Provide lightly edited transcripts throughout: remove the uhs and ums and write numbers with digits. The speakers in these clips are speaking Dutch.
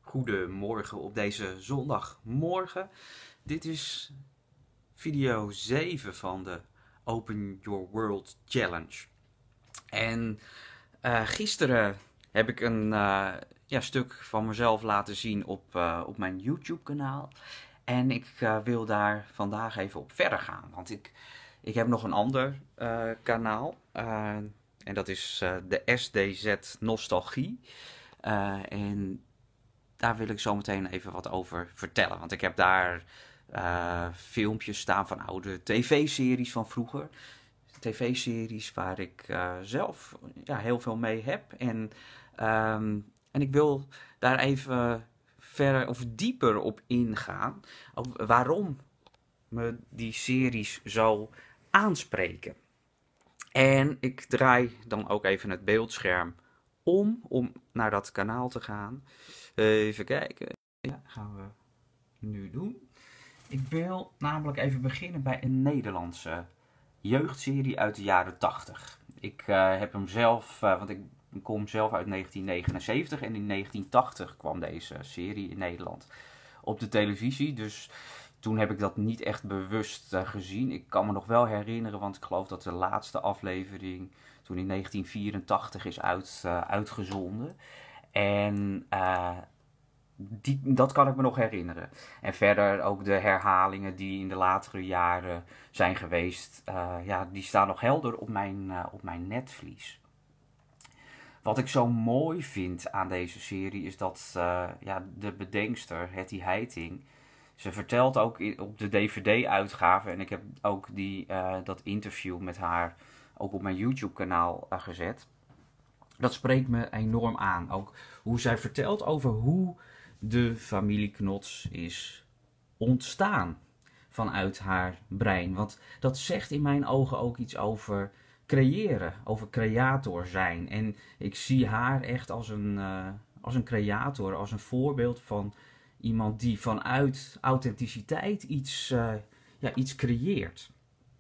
Goedemorgen op deze zondagmorgen. Dit is video 7 van de Open Your World Challenge. En gisteren heb ik een stuk van mezelf laten zien op mijn YouTube kanaal. En ik wil daar vandaag even op verder gaan. Want ik heb nog een ander kanaal. En dat is de SDZ Nostalgie. En daar wil ik zo meteen even wat over vertellen. Want ik heb daar filmpjes staan van oude tv-series van vroeger. TV-series waar ik zelf heel veel mee heb. En ik wil daar even verder of dieper op ingaan. Ook waarom me die series zo aanspreken. En ik draai dan ook even het beeldscherm om naar dat kanaal te gaan. Even kijken. Ja, gaan we nu doen. Ik wil namelijk even beginnen bij een Nederlandse jeugdserie uit de jaren 80. Ik heb hem zelf, want ik kom zelf uit 1979 en in 1980 kwam deze serie in Nederland op de televisie. Dus toen heb ik dat niet echt bewust gezien. Ik kan me nog wel herinneren, want ik geloof dat de laatste aflevering toen in 1984 is uitgezonden. En dat kan ik me nog herinneren. En verder ook de herhalingen die in de latere jaren zijn geweest. Die staan nog helder op mijn netvlies. Wat ik zo mooi vind aan deze serie is dat de bedenkster, Hetty Heiting, ze vertelt ook op de DVD-uitgave, en ik heb ook dat interview met haar ook op mijn YouTube-kanaal gezet. Dat spreekt me enorm aan. Ook hoe zij vertelt over hoe de familie Knots is ontstaan vanuit haar brein. Want dat zegt in mijn ogen ook iets over creëren, over creator zijn. En ik zie haar echt als een creator, als een voorbeeld van iemand die vanuit authenticiteit iets creëert.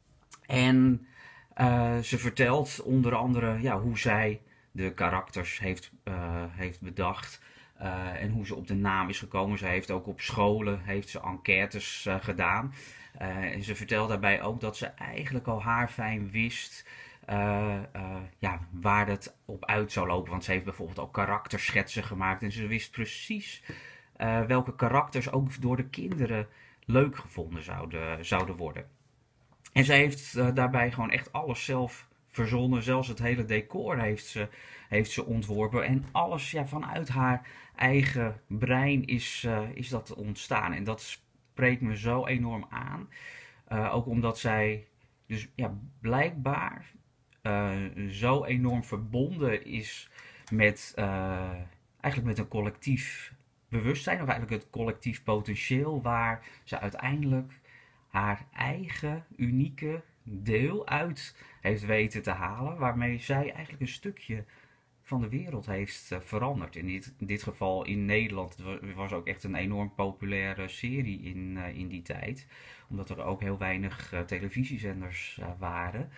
En ze vertelt onder andere hoe zij de karakters heeft bedacht. En hoe ze op de naam is gekomen. Ze heeft ook op scholen enquêtes gedaan. En ze vertelt daarbij ook dat ze eigenlijk al haarfijn wist waar het op uit zou lopen. Want ze heeft bijvoorbeeld ook karakterschetsen gemaakt. En ze wist precies welke karakters ook door de kinderen leuk gevonden zouden worden. En ze heeft daarbij gewoon echt alles zelf verzonnen. Zelfs het hele decor heeft ze ontworpen. En alles vanuit haar eigen brein is dat ontstaan. En dat spreekt me zo enorm aan. Ook omdat zij dus blijkbaar zo enorm verbonden is met een collectief bewustzijn. Of eigenlijk het collectief potentieel waar ze uiteindelijk haar eigen unieke deel uit heeft weten te halen, waarmee zij eigenlijk een stukje van de wereld heeft veranderd. In dit geval in Nederland. Het was ook echt een enorm populaire serie in die tijd, omdat er ook heel weinig televisiezenders waren.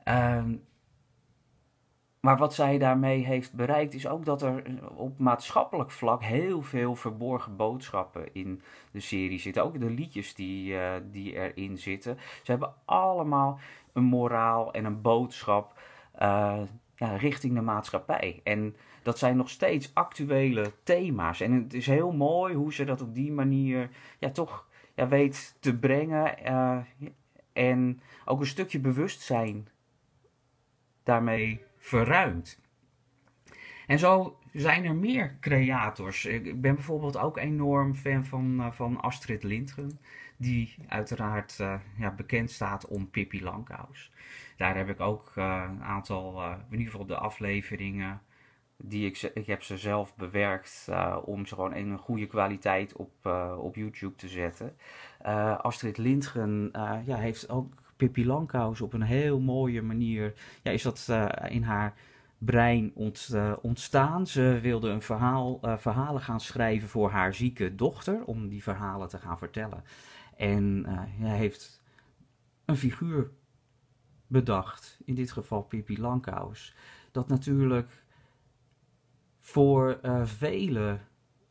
Maar wat zij daarmee heeft bereikt is ook dat er op maatschappelijk vlak heel veel verborgen boodschappen in de serie zitten. Ook de liedjes die erin zitten. Ze hebben allemaal een moraal en een boodschap richting de maatschappij. En dat zijn nog steeds actuele thema's. En het is heel mooi hoe ze dat op die manier toch weet te brengen. En ook een stukje bewustzijn daarmee verruimt. En zo zijn er meer creators. Ik ben bijvoorbeeld ook enorm fan van Astrid Lindgren, die uiteraard bekend staat om Pippi Langkous. Daar heb ik ook een aantal, in ieder geval de afleveringen, ik heb ze zelf bewerkt om ze gewoon in een goede kwaliteit op YouTube te zetten. Astrid Lindgren heeft ook Pippi Langkous op een heel mooie manier, is dat in haar brein ontstaan. Ze wilde een verhalen gaan schrijven voor haar zieke dochter, om die verhalen te gaan vertellen. En heeft een figuur bedacht, in dit geval Pippi Langkous, dat natuurlijk voor velen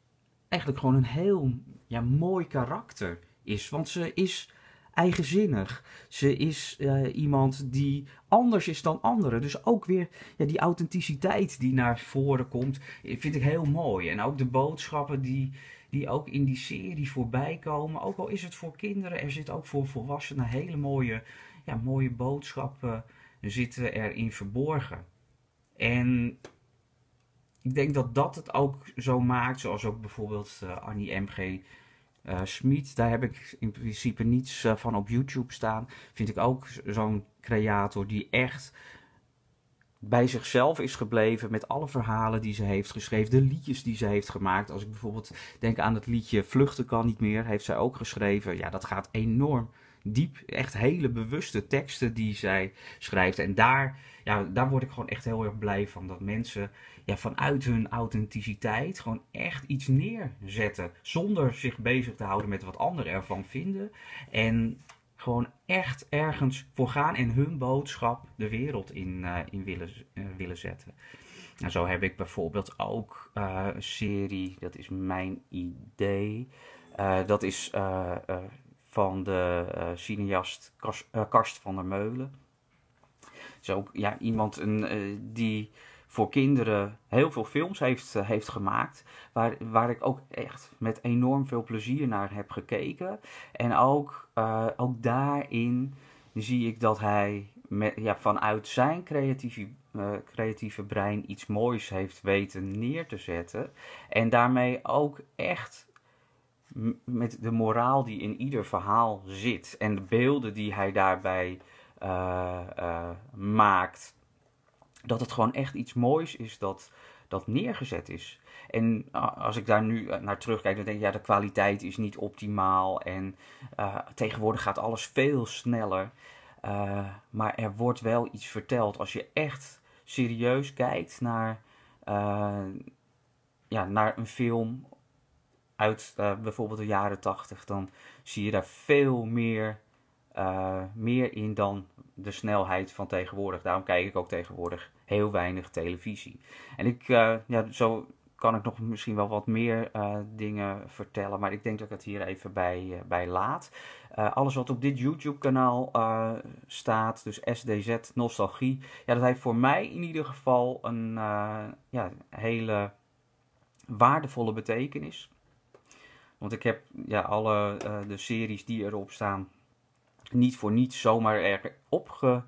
eigenlijk gewoon een heel mooi karakter is. Want ze is eigenzinnig. Ze is iemand die anders is dan anderen. Dus ook weer die authenticiteit die naar voren komt, vind ik heel mooi. En ook de boodschappen die ook in die serie voorbij komen. Ook al is het voor kinderen, er zit ook voor volwassenen hele mooie boodschappen zitten erin verborgen. En ik denk dat dat het ook zo maakt, zoals ook bijvoorbeeld Annie M.G. Schmid, daar heb ik in principe niets van op YouTube staan. Vind ik ook zo'n creator die echt bij zichzelf is gebleven met alle verhalen die ze heeft geschreven, de liedjes die ze heeft gemaakt. Als ik bijvoorbeeld denk aan het liedje Vluchten kan niet meer, heeft zij ook geschreven. Ja, dat gaat enorm diep. Echt hele bewuste teksten die zij schrijft. En daar word ik gewoon echt heel erg blij van. Dat mensen vanuit hun authenticiteit gewoon echt iets neerzetten. Zonder zich bezig te houden met wat anderen ervan vinden. En gewoon echt ergens voor gaan en hun boodschap de wereld in willen zetten. En zo heb ik bijvoorbeeld ook een serie, dat is Mijn Idee. Dat is van de cineast Karst van der Meulen. Dat is ook iemand die voor kinderen heel veel films heeft gemaakt. Waar ik ook echt met enorm veel plezier naar heb gekeken. En ook daarin zie ik dat hij vanuit zijn creatieve brein iets moois heeft weten neer te zetten. En daarmee ook echt met de moraal die in ieder verhaal zit. En de beelden die hij daarbij maakt. Dat het gewoon echt iets moois is dat neergezet is. En als ik daar nu naar terugkijk, dan denk ik, de kwaliteit is niet optimaal. En tegenwoordig gaat alles veel sneller. Maar er wordt wel iets verteld. Als je echt serieus kijkt naar een film uit bijvoorbeeld de jaren 80, dan zie je daar veel meer in dan de snelheid van tegenwoordig. Daarom kijk ik ook tegenwoordig heel weinig televisie. En zo kan ik nog misschien wel wat meer dingen vertellen, maar ik denk dat ik het hier even bij laat. Alles wat op dit YouTube-kanaal staat, dus SDZ Nostalgie, dat heeft voor mij in ieder geval een hele waardevolle betekenis. Want ik heb alle de series die erop staan niet voor niets zomaar erop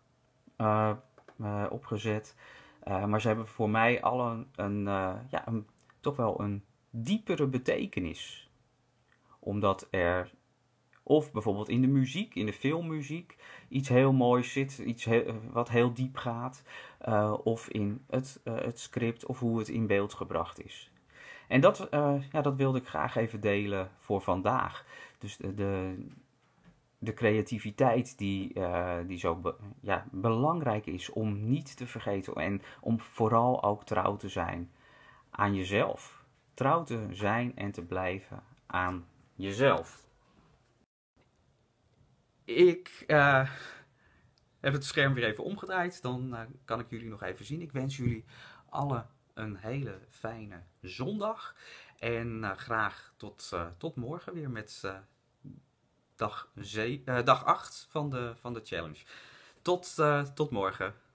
opgezet. Maar ze hebben voor mij alle toch wel een diepere betekenis. Omdat er, of bijvoorbeeld in de muziek, in de filmmuziek, iets heel moois zit. Wat heel diep gaat. Of in het script of hoe het in beeld gebracht is. En dat wilde ik graag even delen voor vandaag. Dus de creativiteit die zo belangrijk is om niet te vergeten. En om vooral ook trouw te zijn aan jezelf. Trouw te zijn en te blijven aan jezelf. Ik heb het scherm weer even omgedraaid. Dan kan ik jullie nog even zien. Ik wens jullie allen een hele fijne zondag. En graag tot morgen weer met dag 8 van de challenge. Tot morgen.